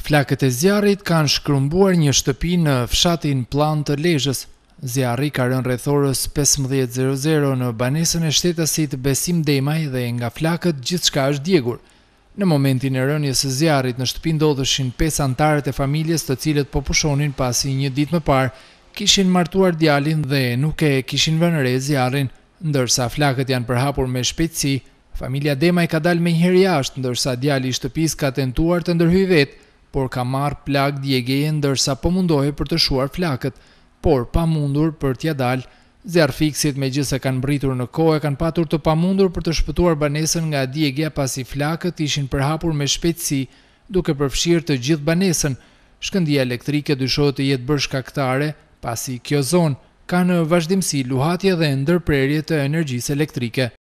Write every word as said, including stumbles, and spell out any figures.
Flakët e zjarrit kanë shkrumbuar një shtëpi në fshatin Plan të Lezhës. Zjarri ka rënë rreth orës pesëmbëdhjetë e zero në banesën e shtetasit Besim Demaj dhe nga flakët gjithçka është djegur. Në momentin e rënies së zjarrit në shtëpi ndodheshin pesë anëtarët e familjes, të cilët po pushonin pasi një ditë më parë kishin martuar djalin dhe nuk e kishin vënë re zjarrin. Ndërsa flakët janë përhapur me shpejtësi, familja Demaj ka dalë menjëherë jashtë, ndërsa djali i shtëpisë ka tentuar të ndërhyjë vetë, por ka marrë plagë djegjeje ndërsa po mundohej për të shuar flakët, por pa mundur për t'ja dalë. Zjarrfikësit megjithëse kanë mbritur në kohë kanë patur të pamundur për të shpëtuar banesën nga djegja pasi flakët ishin përhapur me shpejtësi, duke përfshirë të gjithë banesën. Shkëndija elektrike dyshohet të jetë bërë shkaktare, pasi kjo zonë ka në vazhdimsi luhatje dhe ndërprerje të energjisë elektrike.